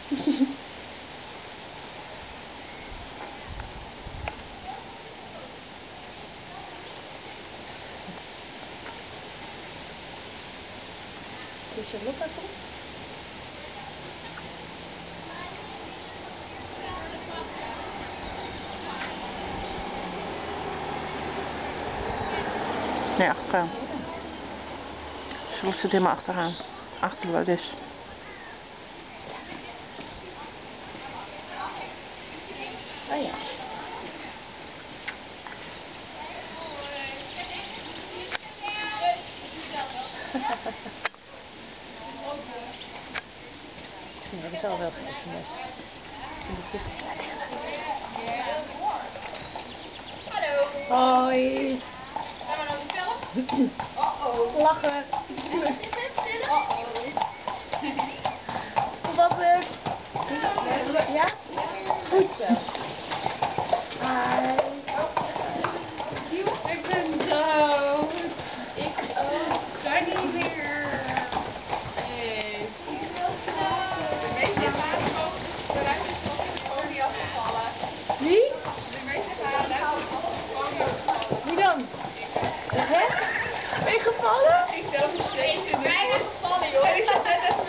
Is Charlotte komt? Nee, achteraan. Charlotte zit helemaal achteraan. Achter dus. Oh ja. Misschien hebben ze al wel geen sms. Hallo. Hoi. Gaan we nou vertellen? Lachen. Oh-oh. Hoe was het? Ja? Goed zo. Hi. Ik ben dood. Ik ook. Kan niet meer. Nee. De meeste haren gewoon de ruimte is nog in de folie afgevallen. Wie? De meeste haren is nog in de folie afgevallen. Wie dan? Hè? Ben je gevallen? Ik ben zelf steeds in de bijna gevallen, joh. Ik zat net